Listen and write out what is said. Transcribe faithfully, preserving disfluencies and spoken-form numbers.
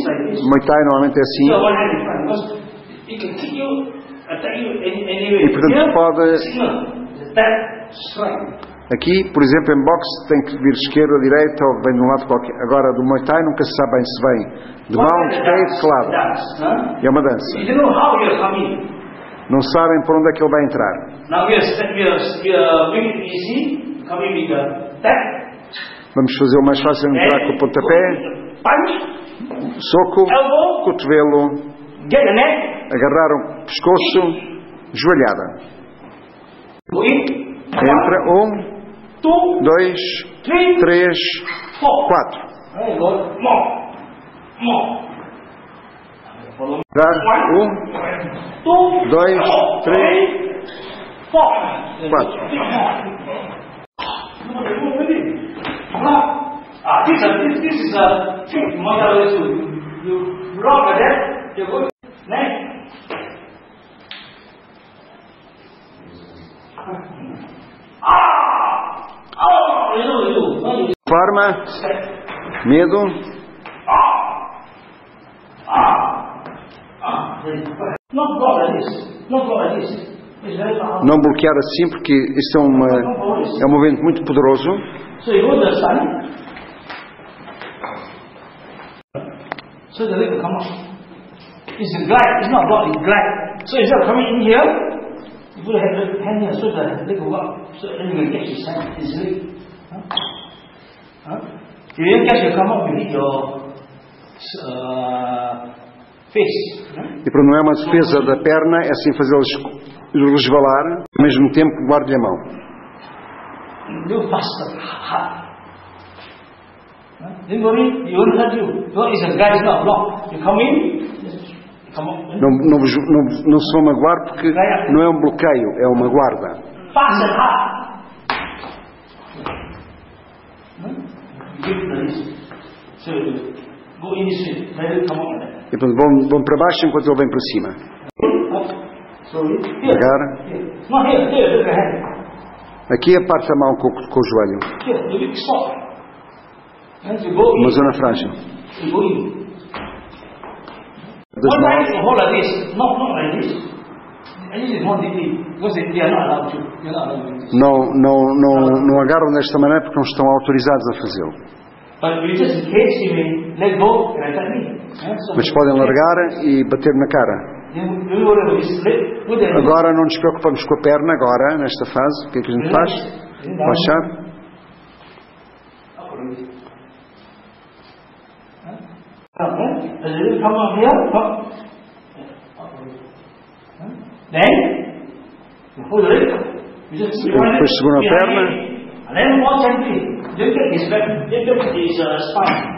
like this. Muay Thai normalmente é assim. So one hand in front because it can kick you, attack you any, anyway. E portanto Here, pode... signal, that strike. Aqui, por exemplo, em boxe tem que vir de esquerda, direita ou vem de um lado qualquer. Agora, do Muay Thai nunca se sabe bem se vem de mão, de pé e de que lado. É uma dança. You don't know how you're coming. Não sabem por onde é que ele vai entrar. Now we are we are we are making it easy, coming with the tap. Vamos fazer o mais fácil, entrar com o pontapé, Punch, soco, elbow, cotovelo, get the neck, agarrar o pescoço, joelhada. go in. Entra um, Two, dois, three, três, four. quatro. Very good. More, more. Follow me. Dar um, Two, dois, three, três, four. quatro. Ah, this is this is a trick. Mother is to you rock like that. You go next. Ah, oh, you know you. No, you. Forma, medo, Ah, ah, ah. Not block like this. Not block like this. It's very powerful. não bloquear assim porque isso é, uma, é um movimento muito poderoso. So you go to the sun. So the leg will come up. It's a glide. It's not block. It's glide. So instead of coming in here, you put the hand, hand here so the leg will go up. So then you can catch his hand, his leg. Huh? Huh? If you don't catch, you come up, you hit your uh, face. Huh? E para não é uma defesa da perna, é assim fazê-los resvalar, ao mesmo tempo guarde-lhe a mão. Do faster. Don't worry, you won't hurt you. No, it's a guy, it's not a block. You come in, you come up. Não, não, vos- não, não se vão magoar porque não é um bloqueio, é uma guarda. Fast and hard. Give the wrist. So go in this way. Then you come up like that. E portanto, vão, vão para baixo enquanto ele vem para cima. Up. Slowly. Here. Devagar. Here. Not here. Here. Look at hand. Aqui a parte da mão com, com o joelho. Here. You big stop. And you go Uma in. zona frágil. You go in. Das One mãos. time you hold like this. Not, not like this. And this is more deeply. Because they, they are not allowed to. They are not allowed to do this. Não, não, não, não agarram desta maneira porque não estão autorizados a fazê-lo. But you just in case you may let go and attack me. Yeah, so Mas podem largar e bater na cara. You you worry about this leg. Put the Agora não nos preocupamos com a perna, agora, nesta fase. O que é que a gente faz? Baixar. Okay. As you come up here, up. Then you hold the leg. You just Depois segura a perna. and then watch and see. Look at his back. Look at his uh, spine.